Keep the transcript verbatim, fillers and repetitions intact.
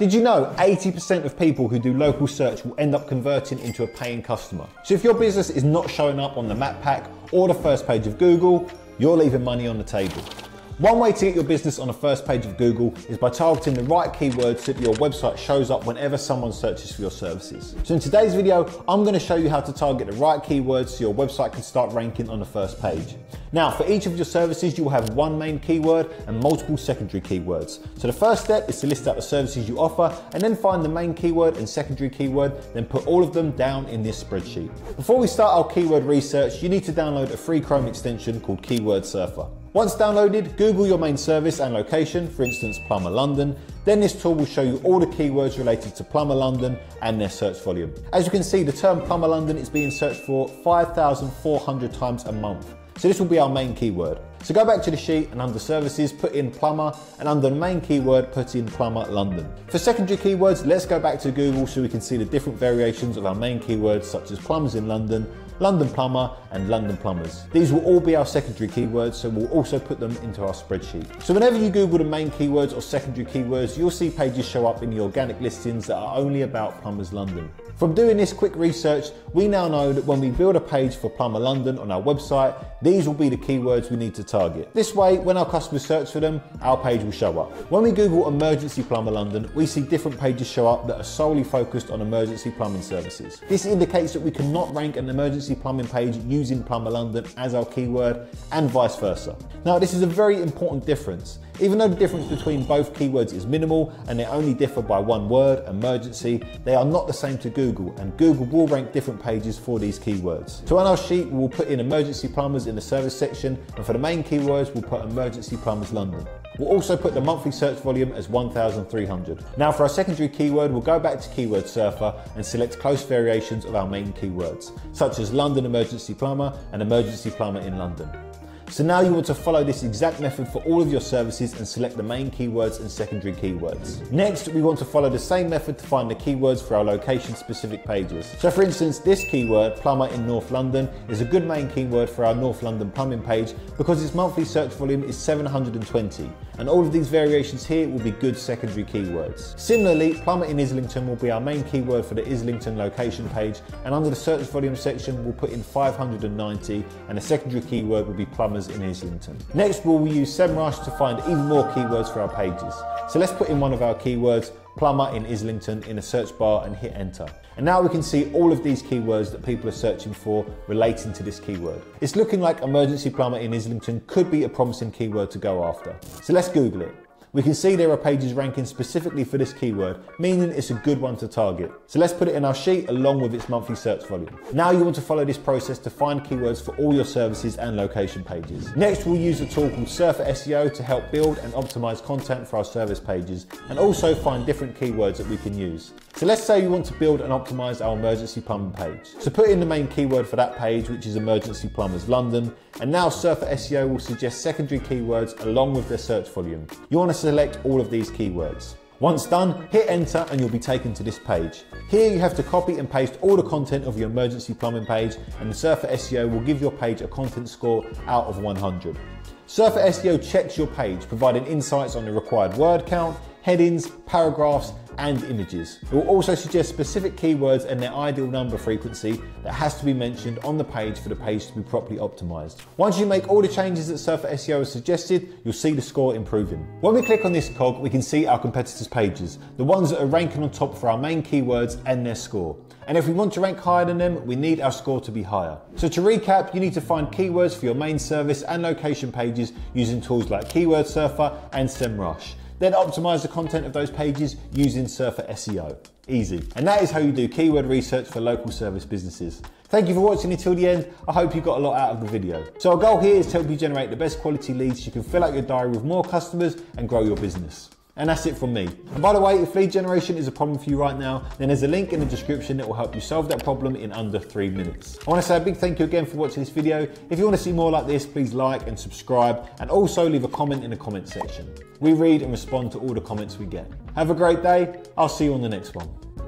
Did you know eighty percent of people who do local search will end up converting into a paying customer? So if your business is not showing up on the map pack or the first page of Google, you're leaving money on the table. One way to get your business on the first page of Google is by targeting the right keywords so that your website shows up whenever someone searches for your services. So in today's video, I'm going to show you how to target the right keywords so your website can start ranking on the first page. Now, for each of your services, you will have one main keyword and multiple secondary keywords. So the first step is to list out the services you offer and then find the main keyword and secondary keyword, then put all of them down in this spreadsheet. Before we start our keyword research, you need to download a free Chrome extension called Keyword Surfer. Once downloaded, Google your main service and location, for instance Plumber London, then this tool will show you all the keywords related to Plumber London and their search volume. As you can see, the term Plumber London is being searched for five thousand four hundred times a month. So this will be our main keyword. So go back to the sheet and under services, put in plumber, and under the main keyword, put in Plumber London. For secondary keywords, let's go back to Google so we can see the different variations of our main keywords such as plumbers in London, London plumber, and London plumbers. These will all be our secondary keywords, so we'll also put them into our spreadsheet. So whenever you Google the main keywords or secondary keywords, you'll see pages show up in the organic listings that are only about Plumbers London. From doing this quick research, we now know that when we build a page for Plumber London on our website, these will be the keywords we need to target. This way, when our customers search for them, our page will show up. When we Google emergency plumber London, we see different pages show up that are solely focused on emergency plumbing services. This indicates that we cannot rank an emergency plumbing page using Plumber London as our keyword and vice versa. Now, this is a very important difference. Even though the difference between both keywords is minimal and they only differ by one word, emergency, they are not the same to Google, and Google will rank different pages for these keywords. So on our sheet, we will put in emergency plumbers in the service section, and for the main keywords, we'll put emergency plumbers London. We'll also put the monthly search volume as one thousand three hundred. Now for our secondary keyword, we'll go back to Keyword Surfer and select close variations of our main keywords, such as London emergency plumber and emergency plumber in London. So now you want to follow this exact method for all of your services and select the main keywords and secondary keywords. Next, we want to follow the same method to find the keywords for our location specific pages. So for instance, this keyword, plumber in North London, is a good main keyword for our North London plumbing page because its monthly search volume is seven hundred twenty. And all of these variations here will be good secondary keywords. Similarly, plumber in Islington will be our main keyword for the Islington location page, and under the search volume section, we'll put in five hundred ninety, and the secondary keyword will be plumbers in Islington. Next, we'll use SEMrush to find even more keywords for our pages. So let's put in one of our keywords, plumber in Islington, in a search bar and hit enter. And now we can see all of these keywords that people are searching for relating to this keyword. It's looking like emergency plumber in Islington could be a promising keyword to go after. So let's Google it. We can see there are pages ranking specifically for this keyword, meaning it's a good one to target. So let's put it in our sheet along with its monthly search volume. Now you want to follow this process to find keywords for all your services and location pages. Next, we'll use a tool called Surfer S E O to help build and optimize content for our service pages and also find different keywords that we can use. So let's say you want to build and optimize our emergency plumbing page. So put in the main keyword for that page, which is emergency plumbers London, and now Surfer S E O will suggest secondary keywords along with their search volume. You want to select all of these keywords. Once done, hit enter and you'll be taken to this page. Here you have to copy and paste all the content of your emergency plumbing page, and the Surfer S E O will give your page a content score out of one hundred. Surfer S E O checks your page, providing insights on the required word count, headings, paragraphs, and images. It will also suggest specific keywords and their ideal number frequency that has to be mentioned on the page for the page to be properly optimized. Once you make all the changes that Surfer S E O has suggested, you'll see the score improving. When we click on this cog, we can see our competitors' pages, the ones that are ranking on top for our main keywords and their score. And if we want to rank higher than them, we need our score to be higher. So to recap, you need to find keywords for your main service and location pages using tools like Keyword Surfer and SEMrush. Then optimize the content of those pages using Surfer S E O. Easy. And that is how you do keyword research for local service businesses. Thank you for watching until the end. I hope you got a lot out of the video. So our goal here is to help you generate the best quality leads so you can fill out your diary with more customers and grow your business. And that's it from me. And by the way, if lead generation is a problem for you right now, then there's a link in the description that will help you solve that problem in under three minutes. I want to say a big thank you again for watching this video. If you want to see more like this, please like and subscribe, and also leave a comment in the comment section. We read and respond to all the comments we get. Have a great day. I'll see you on the next one.